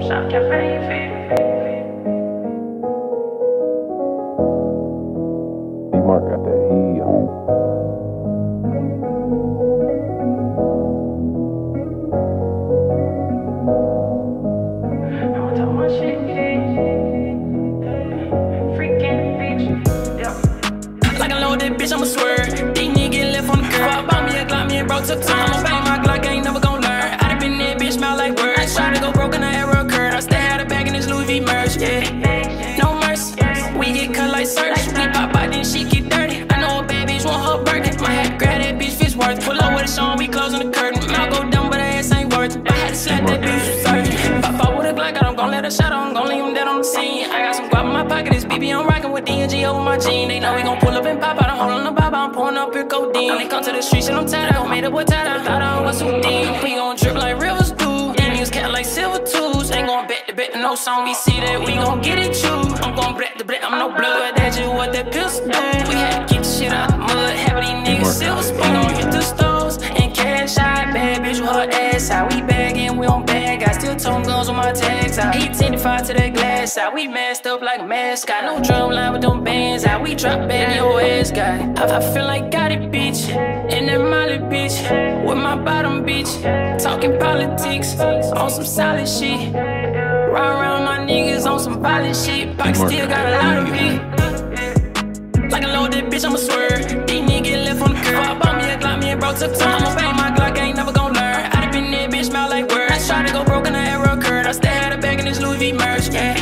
D-Mark got that heat on. I'ma talk my shit, freaking bitch, yeah. Like a loaded bitch, I'ma swerve. These niggas left on the curb. I bought me a Glock, me and bro took time. I'ma bang my Glock, I ain't never gon' learn. I done been there, bitch, smell like words. Try to go broke and the error occurred. I stay out of bag in this Louis V merch, yeah. No mercy, we get cut like search. We pop out, then she get dirty. I know a bad bitch want her burger. My hat grab that bitch, fist worth. Pull up with a Sean, we closing the curtain. Mouth go dumb, but her ass ain't worth it. I had to slap that bitch with surgeon. Pop out with a Glock, I'm gon' let her shot on. Gon' leave him dead on the scene. I got some guap in my pocket, this BB I'm rockin' with D&G over my jean. They know we gon' pull up and pop out. I'm holding the pop out, I'm pouring up pure codeine. When they come to the streets and I'm tired, I made a boy tired. I thought I was too deep. We gon' drip like rivers do. These niggas cat like silver tools. Ain't gon' bet to no song. We see that we gon' get it true. I'm gon' black the black, I'm no blood. That's just what that pills do. We had to get the shit out the mud. Half of these niggas silver spoon. Gon' hit the stores and cash out. Bad bitch with her ass out. We baggin', we on bag. I still tone guns with my tags out. 875 to that glass out. We masked up like a mascot. No drum line with them bands out. We drop back your ass guy. I feel like got it, bitch. In that Molly, bitch. With my bottom, bitch. Talking politics on some solid shit. Ride around my niggas on some violent shit. Pocket still got a lot of it. Like a loaded bitch, I'ma swerve. These niggas left on the curb. I bought me a Glock, me and bro took time. I'ma bang my Glock, I ain't never gon' learn. I done been there, bitch, smell like words. Try to go broke and the error occurred. I stay out of bag in this Louis V merch, yeah.